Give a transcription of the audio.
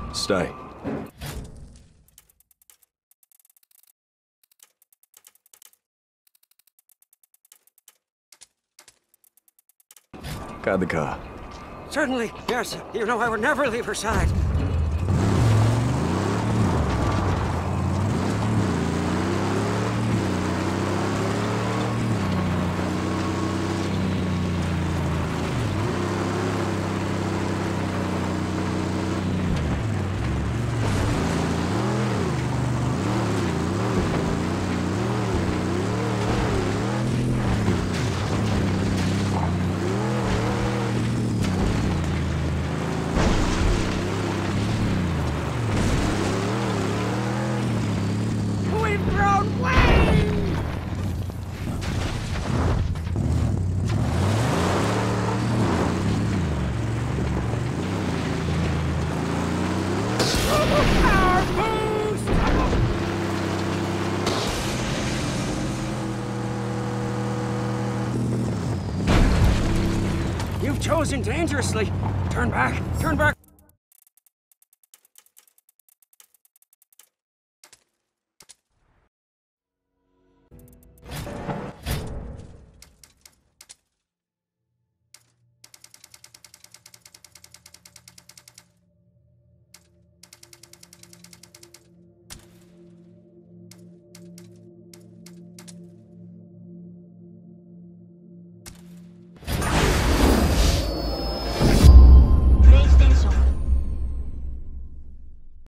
Stay. Guide the car. Certainly, yes. You know I would never leave her side. You've chosen dangerously. Turn back. Turn back.